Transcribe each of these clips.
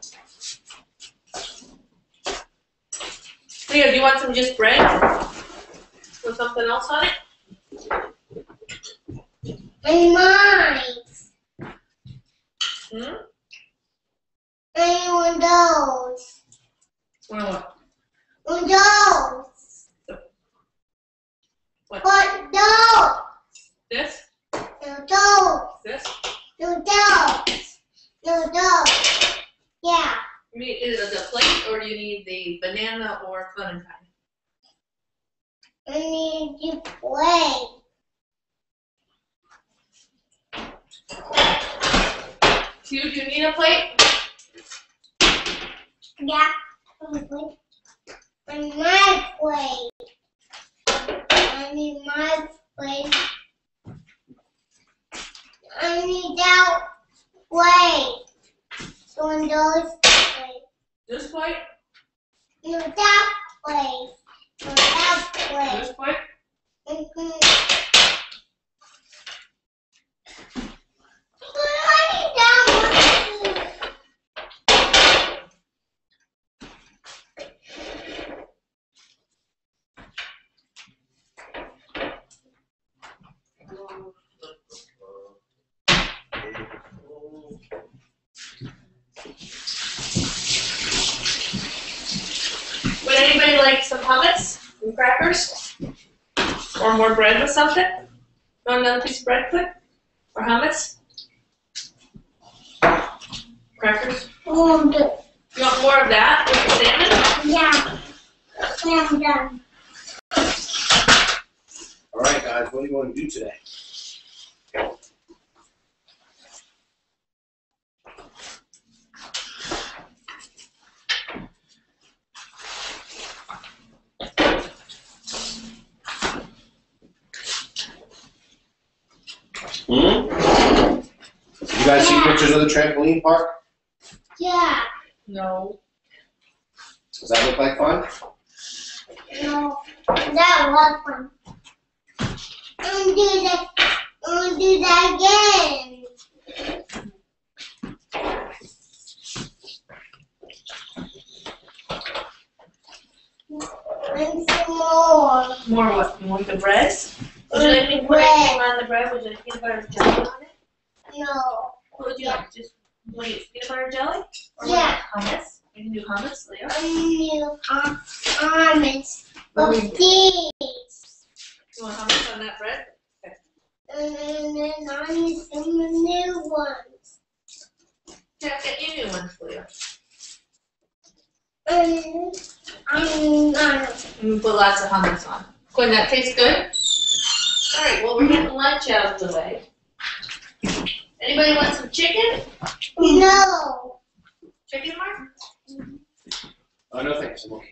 Leo, do you want some just bread? With something else on it? And mine. Hmm? And one of those. One of what? One of those. What? What those? This? No, those. This? No, those. No, those. Yeah. You need, is it a plate or do you need the banana or clementine? I need to play. Do you need a plate? Yeah. And my plate. I need my plate. I need that plate. One of those plate. This plate? No, that plate. No, that plate. This plate? I need that one too. Would anybody like some hummus and crackers? Or more bread with something? Want another piece of bread quick? Or hummus? Crackers? You want more of that with the salmon? Yeah. I'm done. All right, guys, what do you want to do today? You guys see pictures of the trampoline park? Yeah. No. Does that look like fun? No. That was fun. I'm gonna do that. I'm gonna do that again. And some more. More what? You want the bread? Would you like me to put Bread. anything on the bread? Would you like peanut butter and jelly on it? No. What would you like? Just want to eat peanut butter and jelly? Or Yeah. Hummus? You can do hummus, Leo. I need almonds What of do you these. You want hummus on that bread? And then I need some new ones. Yeah, I'll get you new ones, Leo. And And put lots of hummus on. Gwen, that tastes good? Alright, well we're getting lunch out of the way. Anybody want some chicken? no. Chicken, Mark? Oh, no thanks, I'm okay.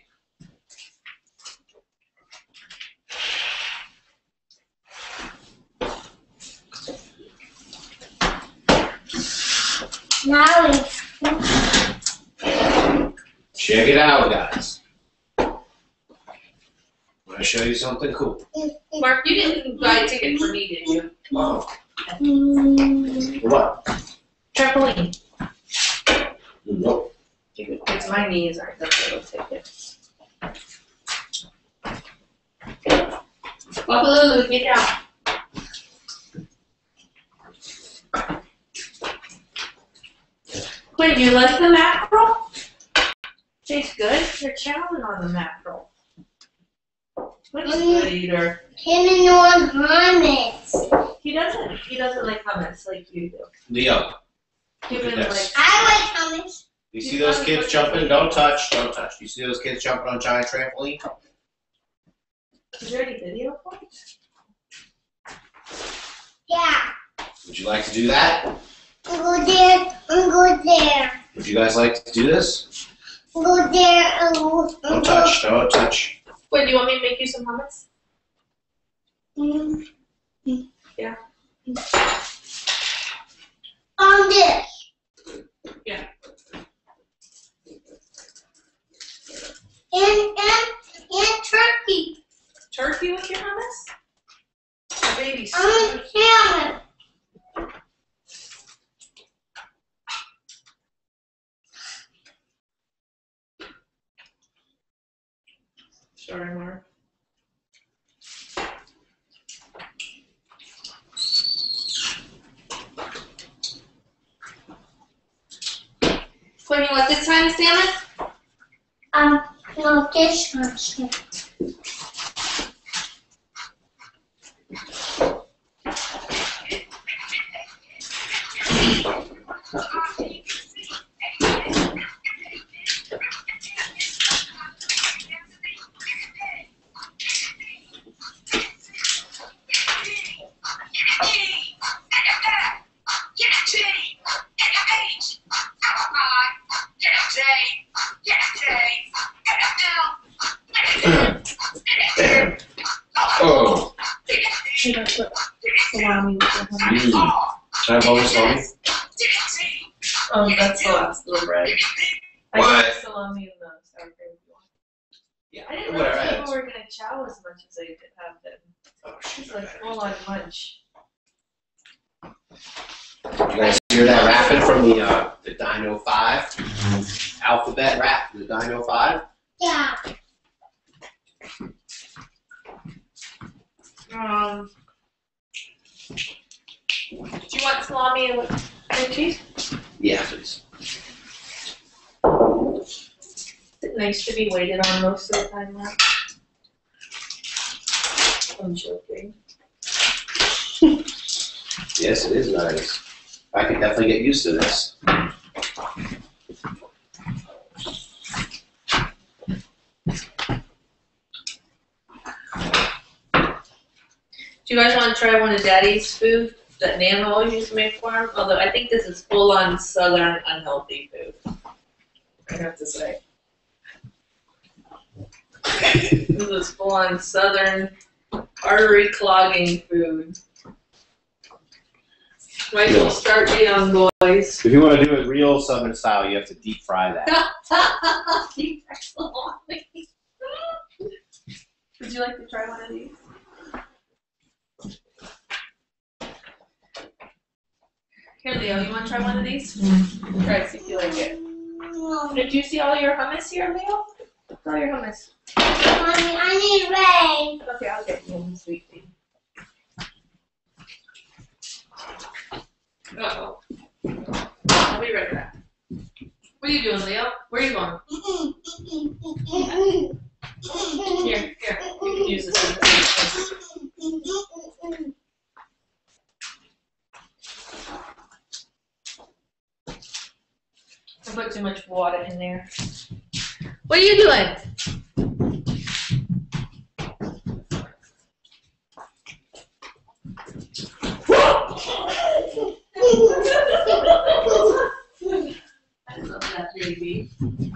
Now it's Check it out, guys. I'm gonna show you something cool. Mark, you didn't buy a ticket for me, did you? Oh, what? Trampoline. Nope. Because my knees aren't the little ticket. Buffalo, get out. Wait, do you like the mackerel? Tastes good. You're chowing on the mackerel. What is a good eater? Him on hummus. He doesn't like hummus like you do. Leo, Give Look him at like, this. I like hummus. you see those kids jumping? Don't touch, don't touch. You see those kids jumping on a giant trampoline? is there any video for it? Yeah. Would you like to do that? I'm go there. I'm go there. Would you guys like to do this? I'm go there. I'm go. Don't touch, don't touch. Wait, do you want me to make you some hummus? Yeah. On this. Yeah. And turkey. Turkey with your hummus? Baby I'm salmon. Sorry, Mark. Quinn, you want this kind of salmon? No, this one's good. Oh. You don't put salami with your honey. Can I have all the salami? Oh, that's the last little bread. I What? got salami in the sour cream if you want. Yeah. I didn't know Whatever. people were gonna chow as much as they have been. Oh, It's like full on lunch. You guys hear that rapping from the Dino 5? Alphabet rap from the Dino 5? Yeah. Do you want salami and cream cheese? Yeah, please. Is it nice to be waited on most of the time now? I'm joking. Yes, it is nice. I could definitely get used to this. Do you guys want to try one of Daddy's food that Nana always used to make for him? Although I think this is full-on Southern unhealthy food. I have to say. This is full-on Southern artery-clogging food. Right, we'll start you young boys. If you want to do it real Southern style, you have to deep fry that. Deep fry salami. Would you like to try one of these? Here, Leo, you want to try one of these? Try it, see if you like it. Did you see all your hummus here, Leo? What's all your hummus? Mommy, I need rain. Okay, I'll get you one, sweet pea. Uh-oh. I'll be right back. What are you doing, Leo? Where are you going? Here. You can use this one. I put too much water in there. What are you doing? I love that baby.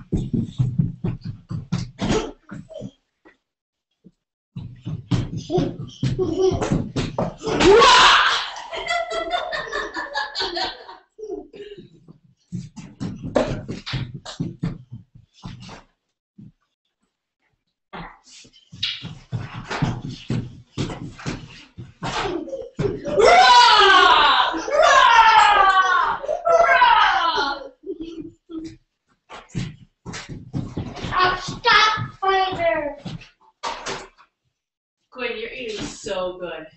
Stop fighter. Quinn, you're eating so good.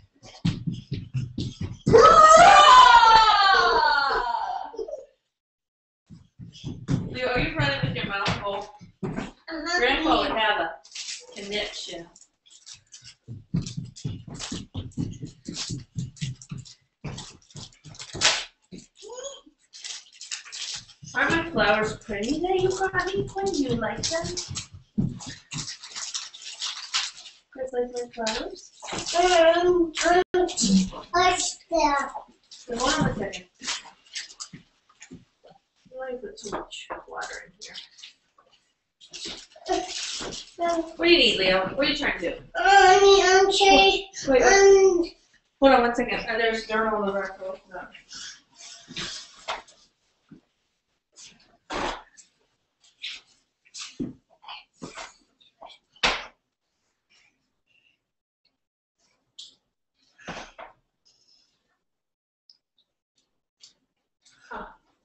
Leo, are you running with your mouth full? Grandpa would have a connection. Aren't my flowers pretty that you got me, Quinn? Do you like them? You guys like my flowers? What's that? Wait, hold on a second. I put too much water in here. What do you need, Leo? What are you trying to do? I'm trying. Wait, hold on one second. There's dirt all over our clothes. No.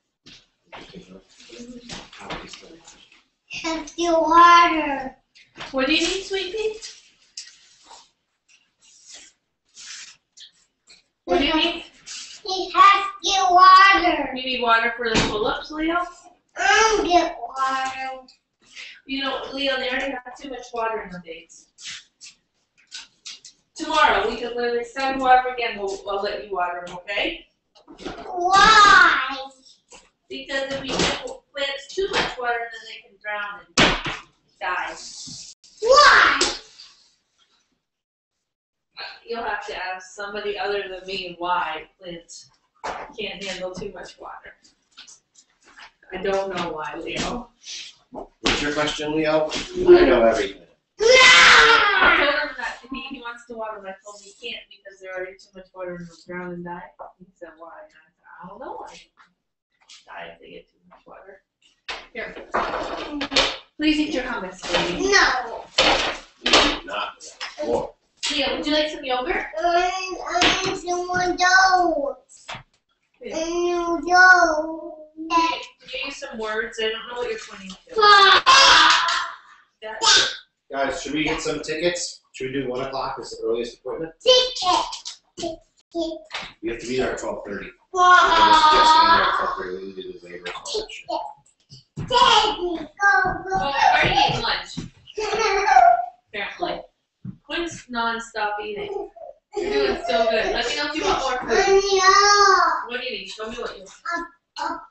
Have the water. What do you need, sweet pea? What do you need? He has to get water. You need water for the pull-ups, Leo? I'll get water. You know, Leo, they already have too much water in the dates. Tomorrow, we can literally send water again. I'll let you water them, okay? Why? Because if you give plants too much water, then they can drown and die. Why? You'll have to ask somebody other than me why plants can't handle too much water. I don't know why, Leo. What's your question, Leo? I know everything. I told him that he wants to water, but I told him he can't because there's already too much water and they'll drown and die. He said, why? And I said, I don't know why. Die if they get too much water. Here. Please eat your hummus, baby. No. Not more. Leo, would you like some yogurt? I need some of those. Here. Can you use some words? I don't know what you're pointing to. That, Guys, should we get some tickets? Should we do 1 o'clock as the earliest appointment? Ticket. You have to be there at 12:30. Wow. We need to do the waiver and all that shit. Daddy, go, well, I already ate lunch, apparently. Quinn's non-stop eating. You're doing so good. Let me know if you want more food. go. What do you need? Show me what you want. Up.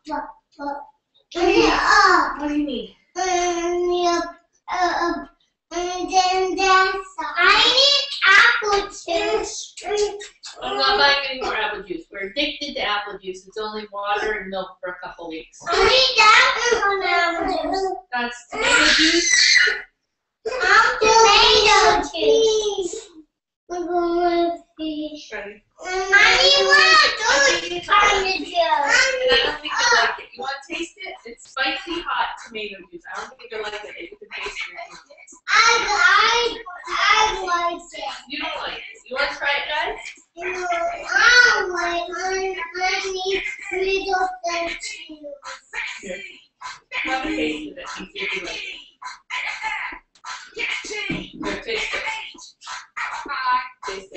What do you need? And then that's I need apple juice. I'm not buying any more apple juice. We're addicted to apple juice. It's only water and milk for a couple weeks. I need apple juice. That's tomato juice. Tomato juice. Ready? I need one of those kind of juice. And I don't think you like it. You want to taste it? It's spicy hot tomato juice. I don't think you'll like it. You can taste it. I like it. You don't like it. You want to try it, guys? I need three of the juice. Here. Have a taste of it and see if you like it. Here, taste it. Taste it.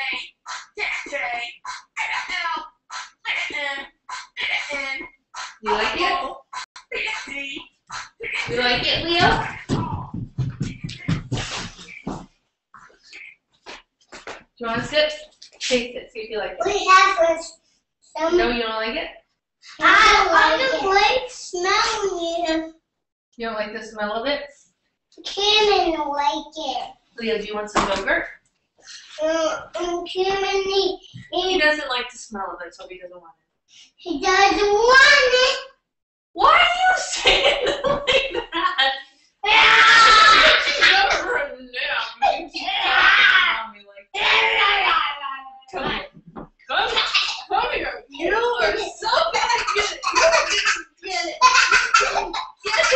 You like it? You like it, Leo? Do you want to sip? Taste it. See if you like it. We have some. No, you don't like it? I don't like smelling it. You don't like the smell of it? Cameron like it. Leo, do you want some yogurt? Cameron, He doesn't like the smell of it, so he doesn't want it. he doesn't want it. Why are you saying it like that? Never a nap. You keep talking about me like that. Come here. Come here. You are so bad at it. Get it. Get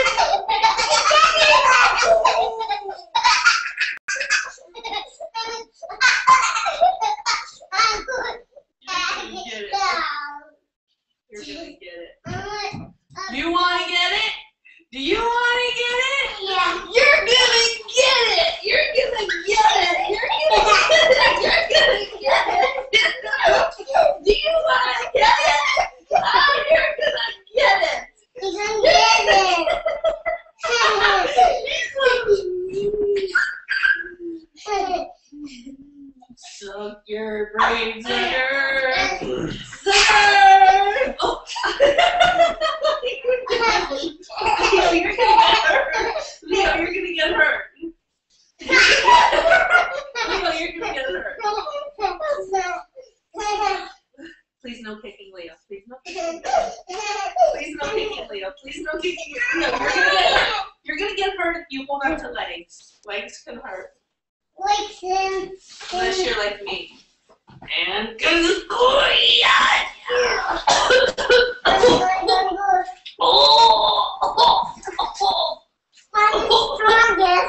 it. You're gonna get it. You wanna get it? Do you wanna get it? Yeah. You're gonna get it! You're gonna get it! You're gonna get it! You're gonna get it! Do you wanna get it? Oh, you're gonna get it! He's gonna get it. Suck your brain, sucker! Sucker! Oh, Leo, you're gonna get hurt. Leo, you're gonna get hurt. Leo, you're gonna get hurt. Please no kicking, Leo. Please no kicking. Please no kicking, Leo. Please no kicking. Leo, you're gonna get hurt. You're gonna get hurt if you hold on to legs. Legs can hurt. Like him. Unless you're like me. And good score. I'm the strongest.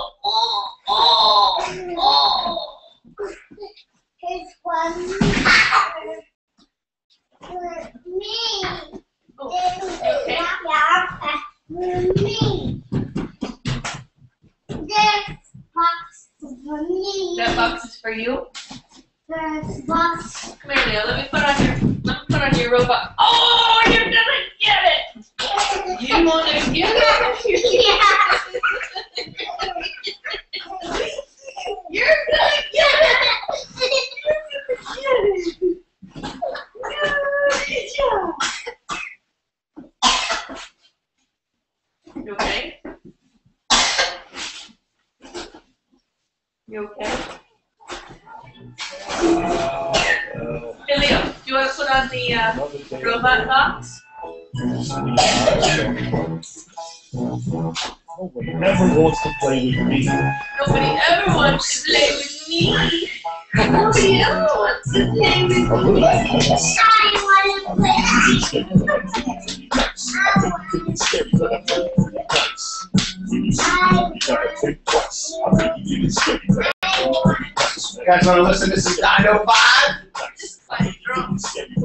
Here's one. Me. Okay. Me. There's For you? First box. Come here, Leo. Let me put on your robot. Oh, you're gonna get it! You wanna get it? You're gonna get it! Good job. You okay? You okay? Hey Leo, do you want to put on the robot box? Nobody ever wants to play with me. Nobody ever wants to play with me. Nobody ever wants to play with me. I want to play. You guys want to listen to some Dino 5? Just play drums.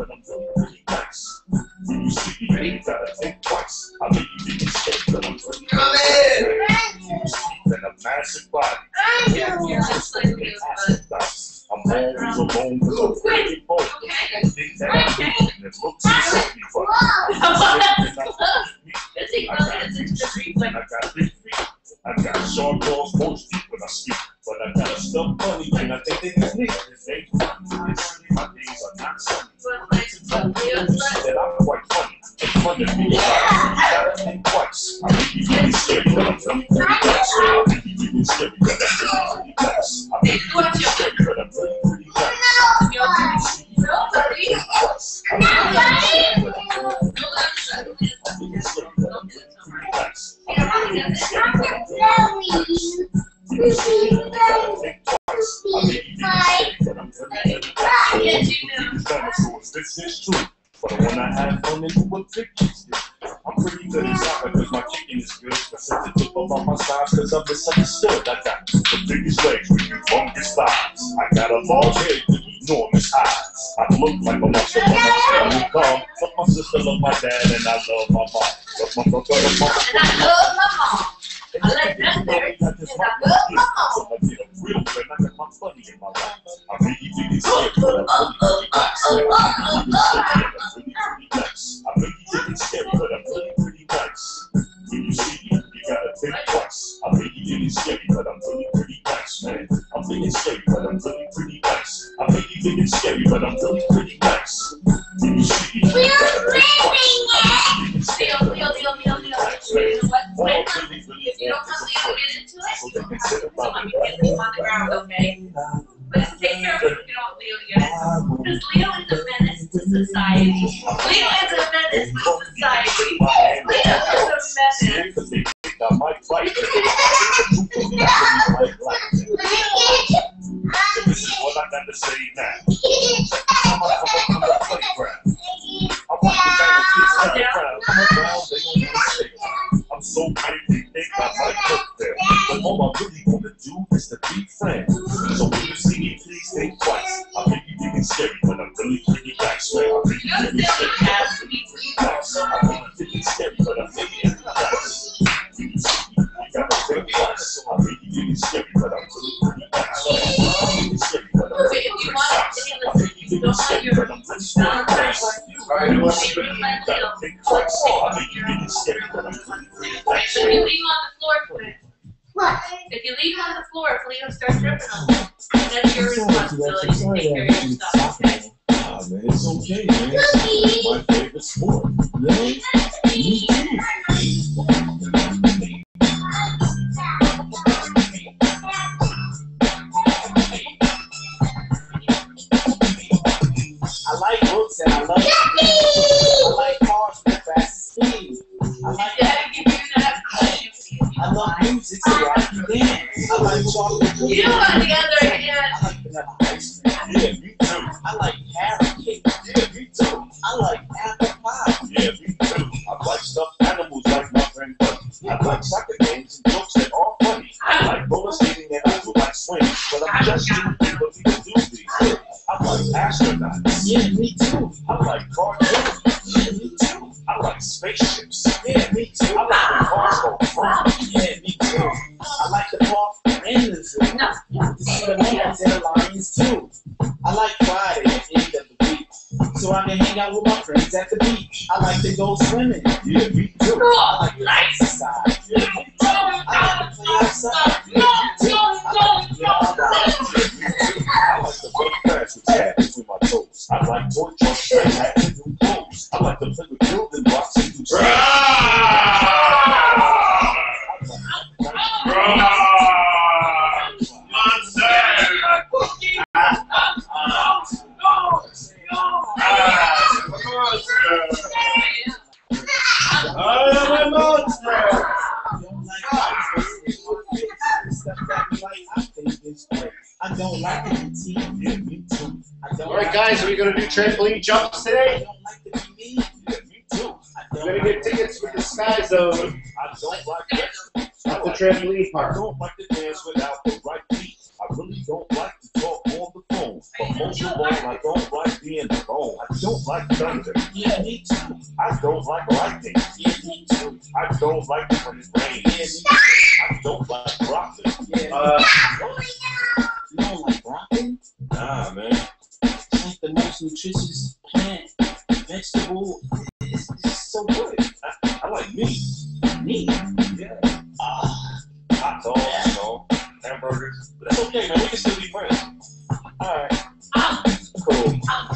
Ready? Come in! You're just like Leo's butt. I'm always alone because Wait. I got short balls most deep when I speak, but I got a stuff funny and I think they can sneak. This ain't funny. My days are not sunny. That I'm quite funny. It's fun to be alive. You gotta think twice. I really really scary, but I'm really pretty nice. I really really scary, but I'm really pretty nice. I really really scary, but I'm really pretty nice. This is true, but when I have fun, they do what pictures do. I'm pretty good at soccer because my kicking is good. I set the tip up on my sides because I'm misunderstood. I got the biggest legs with humongous thighs. I got a large head with enormous eyes. I look like a monster when I'm still calm. But my sister loves my dad and I love my mom. But my brother and my mom. And I love my mom. I like that there. And I love my mom. So I get a real friend. I got my funny in my life. I really really scared, but I'm really nice. I'm really really scary, but I'm really pretty nice. When you see me, you gotta think twice. I'm really really scary, but I'm really pretty nice, man. I'm really scary, but I'm really pretty nice. I'm really really scary, but I'm really pretty nice. When you see me, you gotta think twice. Leo. You know what? If you don't want Leo to get into it, let me get him on the ground, okay? But take care of it if you don't want Leo to get into it. Because Leo is a menace to society. Leo is a menace to society. Leo is a menace. I might fight. This is what I got to say now. I'm up from the playground. I want the kids to the crowd. Come around, they don't want to stay. I'm so great, they think I might cook there. But all I really want to do is to be friends. So when you see me, please think twice. I may be thinking scary, but I'm really pretty nice, man. I'm really pretty scary, but I'm really pretty nice. I'm really thinking scary, but I'm really pretty nice. When you see me, you gotta think twice. I'm really thinking scary, but I'm really pretty nice. I'm really thinking scary, but I'm really pretty nice. I'm really thinking scary, but I'm really pretty nice. Alright, you gotta think twice. I'm really thinking scary, but I'm really pretty nice. If you leave him on the floor, Quinn. What? If you leave him on the floor, if Leo starts ripping on him, that's your responsibility to take care of your stuff, okay? Ah, man, it's okay, man. It's my favorite sport. Really? Me too. I like books and I love I like cars with fast speed. I like I love music, so I can dance. I like chocolate cookies. You on the other hand. I like vanilla ice cream. Yeah, me too. I like carrot cake. Yeah, me too. I like apple pie. Yeah, me too. I like stuffed animals like my friend Buddy. I like soccer games and jokes that are funny. I like roller skating and I do like swing. But I'm just stupid, but we can do these. I like astronauts. Yeah, me too. I like cartoons. Yeah, me too. I like spaceships. Yeah, me too. I like when cars go wrong. Yeah, me too. I like the park and the zoo. To see the lions and the lions friends at the beach. I like to go swimming. Yeah, me too. I like to exercise. Yeah, me too. I like to play outside. Yeah, me too. I like to run fast with tabs between my toes. I like toy trucks and hats and new clothes. I like to play with building blocks and do I don't like to be teased. Yeah, me too. All right, guys, are we going to do trampoline jumps today? I don't like to be mean. Yeah, me too. We're going to get tickets with the SkyZone I don't like that. at the trampoline I park. don't like to dance without the right beat. I really don't like to talk on the phone. But most of all, I don't like being alone. I don't like thunder. Yeah, me too. I don't like lightning. Yeah, me too. I don't like when it rains. Yeah, me I don't like broccoli. too. Yeah, you don't like broccoli? Nah, man. It's like the most nutritious plant, vegetable. It's so good. I like meat. Meat. Yeah. Ah, Hot dogs, you know, hamburgers. But that's okay, man. We can still be friends. Alright. Cool.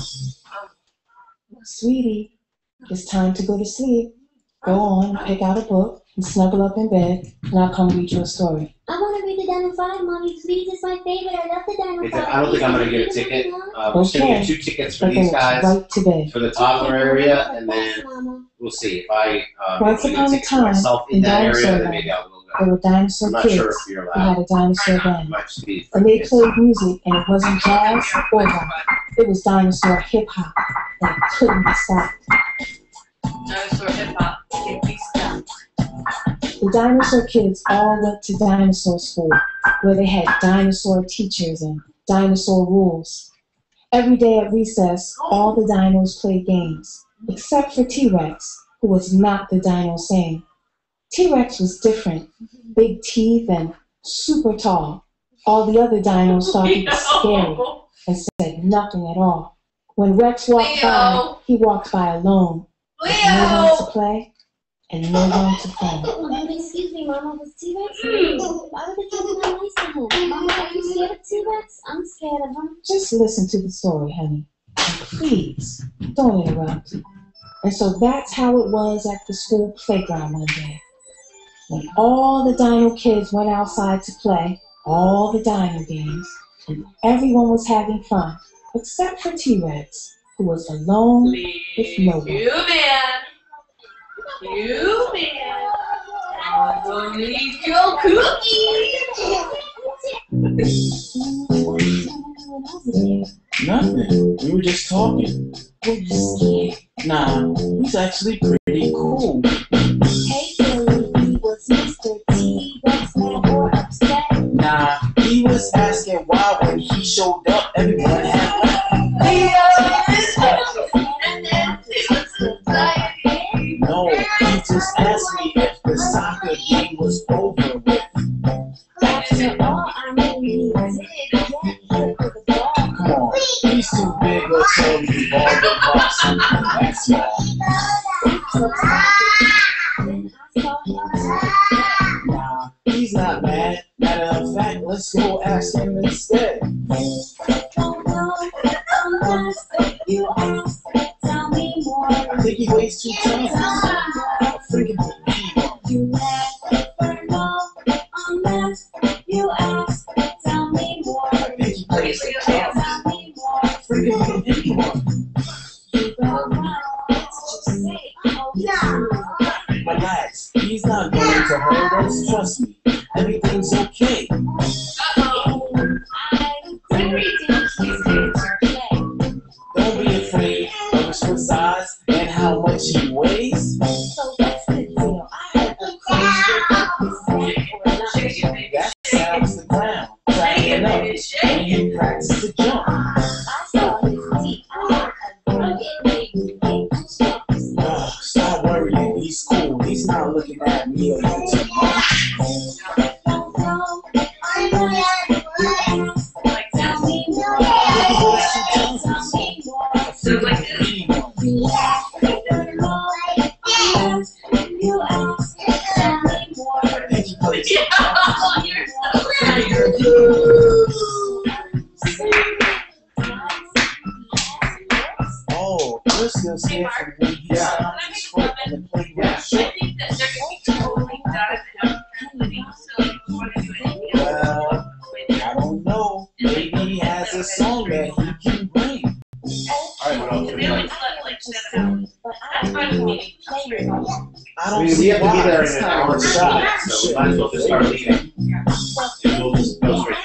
Sweetie, it's time to go to sleep. Go on, pick out a book, and snuggle up in bed, and I'll come read you a story. I want to read the Dino 5, Mommy. Please, it's my favorite. I love the Dino 5. I don't think I'm going to get a ticket. We're just going to get 2 tickets for But then these it's guys right to bed. for the toddler area, and then Mama. we'll see if I Once get upon a tickets for time, myself in in that area, dinosaur then maybe I'll go. There were dinosaur I'm not kids sure if you're who had allowed. a dinosaur It band. might just be for And they kids. played music, and it wasn't jazz or rock. It was dinosaur hip-hop that couldn't be stopped. Dinosaur hip hop. Can't be stopped. The dinosaur kids all went to dinosaur school, where they had dinosaur teachers and dinosaur rules. Every day at recess, all the dinos played games, except for T-Rex, who was not the dino same. T-Rex was different, big teeth and super tall. All the other dinos thought he was scary and said nothing at all. When Rex walked by, he walked by alone, with no one to play and no one to phone. Excuse me, Mama. Was T-Rex? Why were the kids not nice to him? Mama, are you scared of T-Rex? I'm scared of him. Just listen to the story, honey. And please, don't interrupt. And so that's how it was at the school playground one day. When all the dino kids went outside to play, all the dino games, and everyone was having fun, except for T-Rex, who was alone with no one. Human. I'm gonna eat your cookies. nothing. We were just talking. Were you scared? Nah, he's actually pretty cool. Hey, Billy. Was Mr. T-Rex mad or upset? Nah, he was asking why when he showed up, everyone had left. No, he just asked me if the soccer game was over with. After all, I mean, he did get hit with a ball. Come on, he's too big or tall to be ball the box. That's small. Then I saw him. Nah, he's not mad. Matter of fact, let's go ask him instead. Don't know unless you ask. Tell me more. I think he weighs 2 tons. A freaking big. You never know unless you ask. Tell me more. I think he plays the Tell club. me more. Freaking big one. You don't know. Let's just say, oh, yeah. Relax, he's not going to hurt us. Trust me, everything's okay. Don't be afraid of his foot size and how much he weighs. So what's the deal? I had a crazy That sounds the ground, cracking up when he practices to jump. I saw his teeth. I had a great Stop worrying, he's cool. He's not looking at me or you too much. Don't know unless you ask. Tell me more. Look at those 2 tons. Tell me more. A freaking big one. You laugh. this. Yeah, you're so Oh, you're still scared from when he stomped his foot in the playground. I think that they're going to be totally done and everything, so if you want to do anything else, Well, I don't know. Maybe he has a song that he can bring. Alright, what else? they always let like 7 hours. That's fine with me. I I don't mean, we see have to why be there in it's an not hour a and a shot. half, so we might as well just start leaving. And we'll just go straight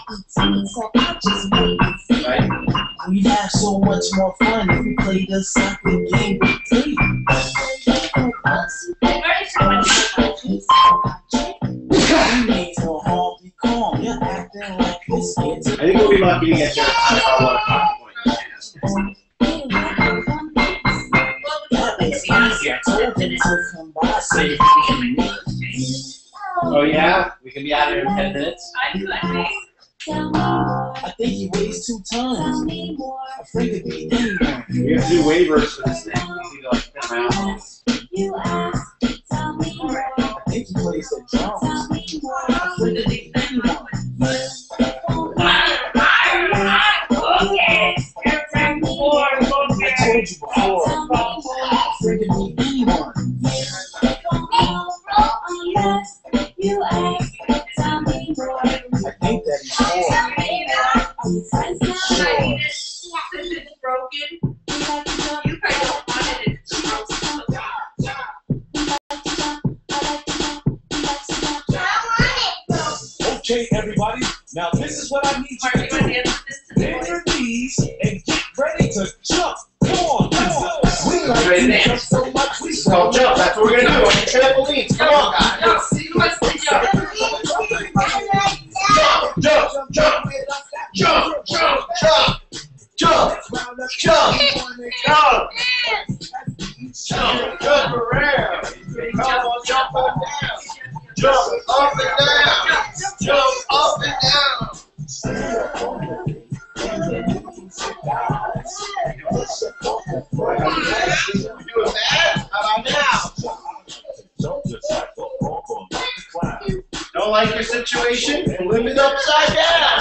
there. Right? We'd have so much more fun if we played a something game with three. I've already told my You need to all be calm. You're acting like you're scared to I think we'll be lucky to get there at our 1 o'clock point. well, It's easy. I told them to come by so you can meet. Oh yeah? We can be out here in 10 minutes? I do, I think. I think he weighs 2 tons. Afraid to be anyone. We have to do waivers for this thing. We need to like spin around. I think he plays the drums. Afraid to be anyone. I told you before. Afraid to be anyone. I think that he's four. Sure. Since it's broken, you kind of wanted it to Okay, everybody. Now this is what I need you Mark, to you want to do. dance with this Bend today? your knees and get ready to jump. Come on, come on. We like Ready to to dance. jump so much. We It's called jump. That's what we're gonna do on the trampolines. Come on, guys. No, who wants to jump? Jump, jump, jump, jump, jump, jump, jump, jump, jump, jump around. Come on, jump up and down. Jump up and down. Jump up and down. You doing bad? How about now? Don't like your situation? Flip it upside down.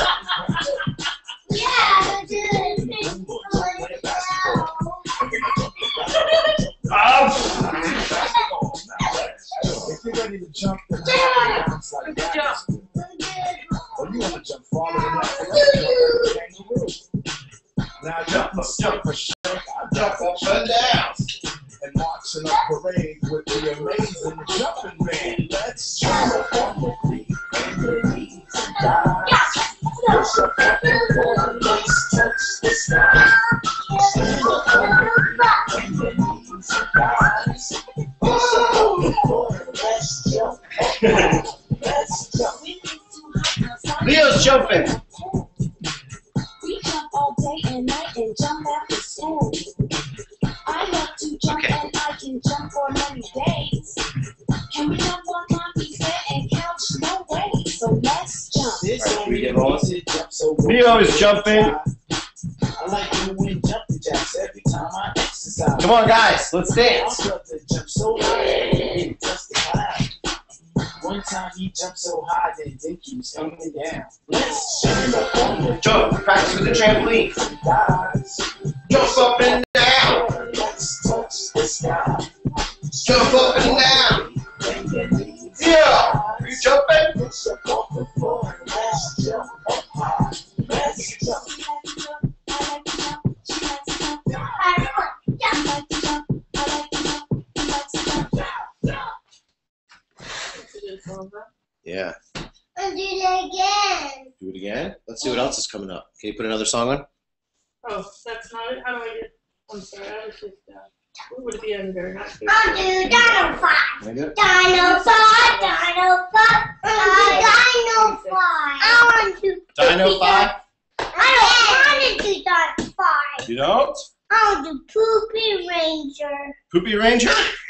If you're ready to jump, then bounce like that. Jump. Or you want to jump farther than that? Kangaroo. Now jump for sure. Jump up and down. And marching up parade with the amazing jumping man. Let's jump on the beat and the knees and guys. Push up on the floor and let's touch the sky. Stand up on the beat and the knees and guys. Push up on the floor and let's jump. Let's jump. Leo's jumping. We jump all day and night and jump after school. I love to jump and I can jump for many days. Can we jump on monkey's bed and couch? No way. So let's jump. Alright, we get rolling. Jump so Leo is jumping. I like doing jumping jacks every time I exercise. Come on, guys, let's I dance. love to jump so high and touch the cloud. One time he jumped so high that then keeps coming down. Let's jump up on the Jump. Practice with the trampoline. guys. Jump up and down. Let's touch the sky. Jump up and down. Yeah. Are you jumping? Push up off the floor and let's jump up high. Let's jump. Yeah. I'll do it again. Do it again. Let's see what else is coming up. Can you put another song on? Oh, that's not it? How do I get? I'm sorry, I was just, what would it be under? Not here. I'll do Dino 5. Can I do it? Dino 5, Dino 5, Dino 5. I want to Dino 5? I don't want to do Dino 5. You don't? I want to Poopy Ranger. Poopy Ranger?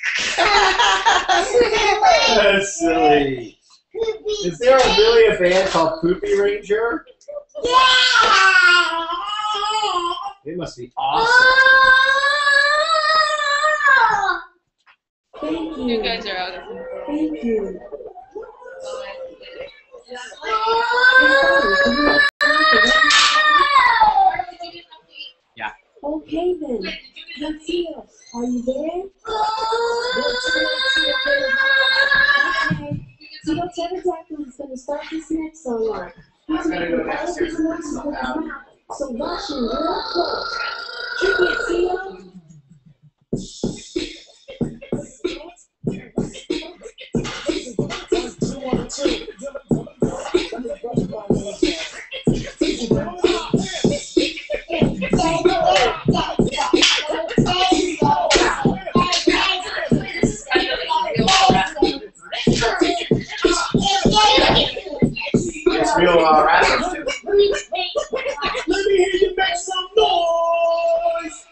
That's silly. Poopy Is there really a band called Poopy Ranger? Yeah! It must be awesome. Oh! Thank You you. guys are out of control. Thank you. Oh, Yeah. Okay then. Let's see us. Are you there? Okay. So the pterodactyl is gonna start this next song. He's gonna do all of his notes with his mouth. So watch him real close. Trick it, Theo. It's real rappers too. Let me hear you make some noise.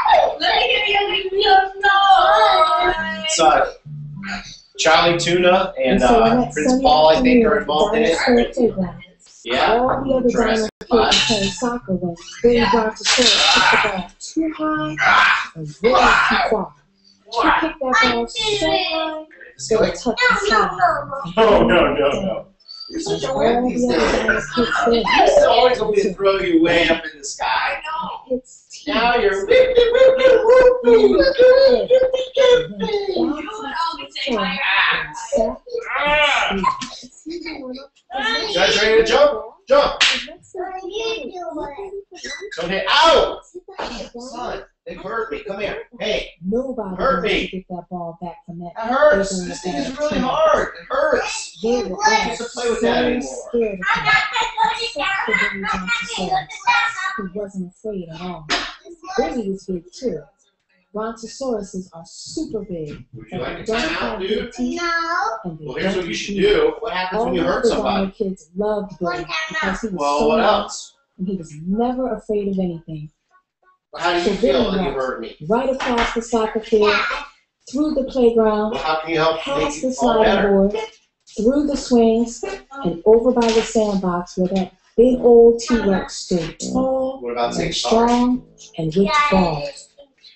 So, Charlie Tuna and so next Prince Sunday Paul, I think, are afternoon, involved in Dinosaur it. Playground. Yeah. All the other dino kids are playing soccer when Billy Brontosaurus kicked the ball too high and way too far. He kicked that ball so high that it touched the sky. Oh, no. You're such a All wimp the these other days. dino kids there. You always want me to throw you way up in the sky. It's teeth. Now you're whip, whip, whip, whip, whip, whip, whip, whip, whip, whip. You guys ready to jump? Jump! Okay, ow! Son, they hurt me. Come here. Hey, Nobody hurt wants me. to get that ball back from that. that hurts. This thing is really hard. It hurts. They were all I can't play with that so anymore. scared of him. Except for Billy Brontosaurus, who wasn't afraid at all. Billy was big too. Brontosauruses are super big. Would you like They a don't timeout, have big dude? teeth, and they Well, here's don't what you should eat. do. What happens All when you the hurt other dino somebody? kids loved Billy because he was Well, so what young else? and he was never afraid of anything. How do you feel when you hurt me? Right across the soccer field, through the playground, Well, how can you help past make the you all sliding better? board, through the swings, and over by the sandbox where that big old T-Rex stood tall What about saying and sorry? strong and with balls.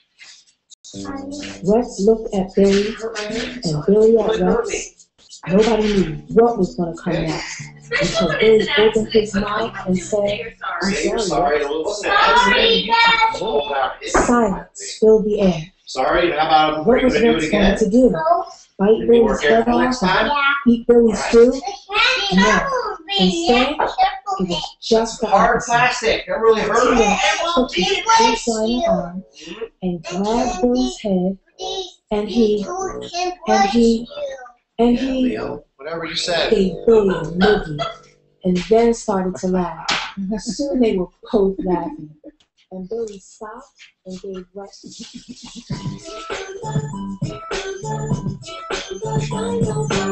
Rex looked at Billy and Billy at Rex. Nobody knew what was going to come next until Billy opened his mouth and said, "I'm Say you're sorry." sorry. It wasn't an accident. Silence filled the air. Sorry, how about are What you was going to do Rex it going again? to do? Bite Be more Billy's head careful next off time. and eat Billy's food? No. Instead, it was just the Hard opposite. plastic. That really hurt me. T-Rex took his big giant arm and grabbed Billy's head, and he Leo, whatever you said. gave Billy a noogie, and then started to laugh. Soon they were both laughing, and Billy stopped and gave Rex